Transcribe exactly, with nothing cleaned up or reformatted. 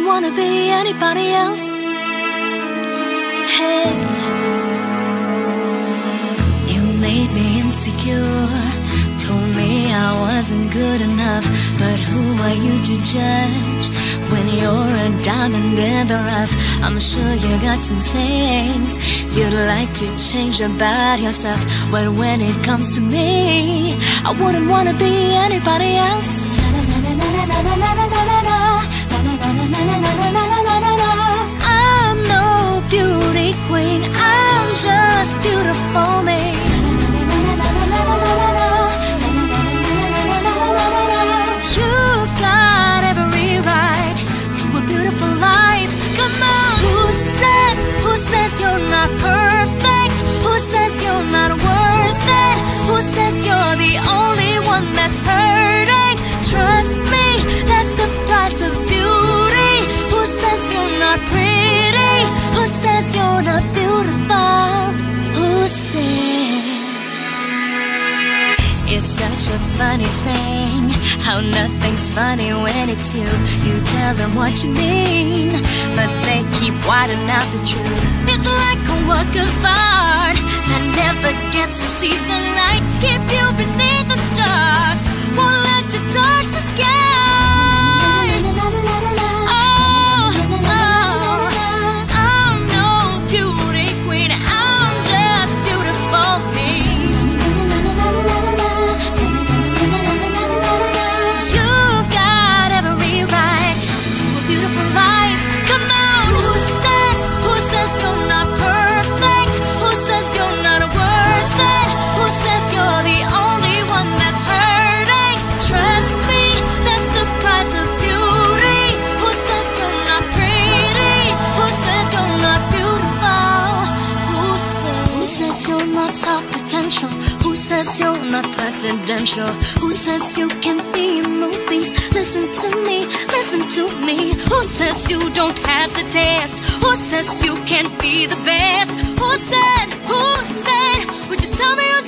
wanna be anybody else. Hey, you made me insecure, told me I wasn't good enough. But who are you to judge when you're a diamond in the rough? I'm sure you got some things you'd like to change about yourself, but when it comes to me, I wouldn't wanna be anybody else. I'm no beauty queen, I'm just beautiful me. You've got every right to a beautiful life. Come on. Who says, who says you're not perfect? Who says you're not worth it? Who says you're the only one that's hurting? Trust me, that's the price of beauty. Who says you're not pretty? Who says you're not beautiful? Who says? It's such a funny thing how nothing's funny when it's you. You tell them what you mean, but they keep whiting out the truth. It's like a work of art that never gets to see the light. Keep you beneath the stars, won't let you touch the sky. Oh, oh, I'm no beauty queen, I'm just beautiful me. You've got every right to a beautiful life. Come on. Who says, who says you're not perfect? Who says you're not worth it? Who says you're the only one that's hurting? Trust me, that's the price of beauty. Who says you're not pretty? Who says you're not beautiful? Who says, who says you're not top potential? Who says you're not presidential? Who says you can't be in movies? Listen to me, listen to me. Who says you don't have the test? Who says you can't be the best? Who said, who said, would you tell me